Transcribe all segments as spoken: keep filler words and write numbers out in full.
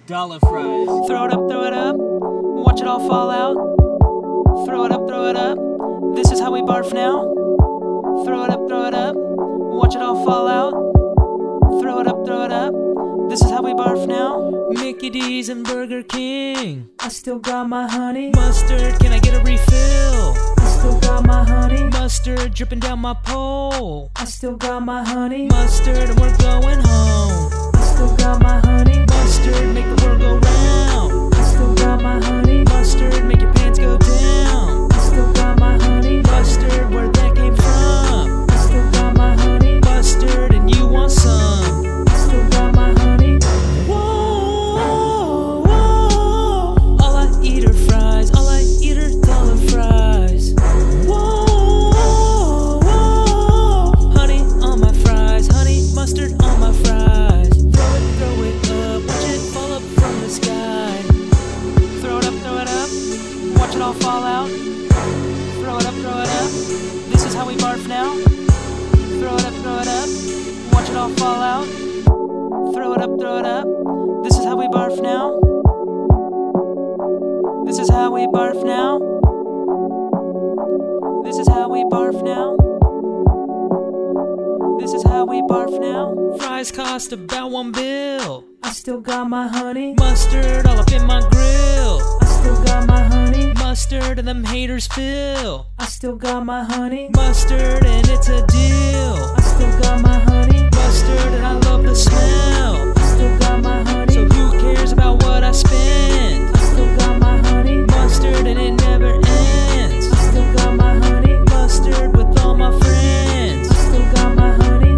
Dollar fries. Throw it up, throw it up, watch it all fall out. Throw it up, throw it up, this is how we barf now. Throw it up, throw it up, watch it all fall out. Throw it up, throw it up, this is how we barf now. Mickey D's and Burger King, I still got my honey mustard, can I get a refill? I still got my honey mustard dripping down my pole. I still got my honey mustard and we're going home. I still got my honey mustard, make the world go round. I still got my honey mustard, make your pants go down. I still got my honey mustard, where that came from. I still got my honey mustard and you want some. I still got my honey. Whoa, whoa. All I eat are fries, all I eat are dollar fries. Whoa, whoa. Honey on my fries, honey mustard on my fries. Throw it, throw it up, watch it fall up from the sky. Throw it up, throw it up, watch it all fall out. Throw it up, throw it up, this is how we barf now. Throw it up, throw it up, watch it all fall out. Throw it up, throw it up, this is how we barf now. This is how we barf now. This is how we barf now. This is how we barf now. Fries cost about one bill. I still got my honey mustard all up in my grill. I still got my honey mustard and them haters feel. I still got my honey mustard and it's a deal. I still got my honey mustard and I love the smell. I still got my honey, so who cares about what I spend? I still got my honey mustard and it never ends. I still got my honey mustard with all my friends. I still got my honey.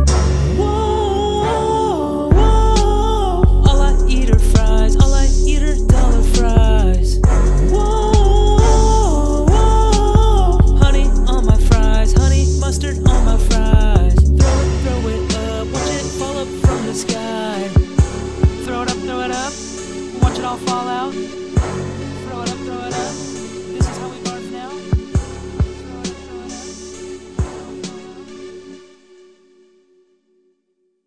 Whoa, whoa. All I eat are fries, all I eat are dollar fries. Whoa, whoa. Honey on my fries, honey mustard on my fries. Throw it, throw it up, watch it fall up from the sky. Throw it up, throw it up, watch it all fall out. Throw it up, throw it up.